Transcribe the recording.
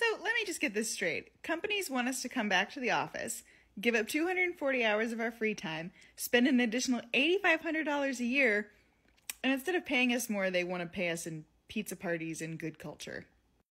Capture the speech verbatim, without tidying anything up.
So let me just get this straight. Companies want us to come back to the office, give up two hundred forty hours of our free time, spend an additional eight thousand five hundred dollars a year, and instead of paying us more, they want to pay us in pizza parties and good culture.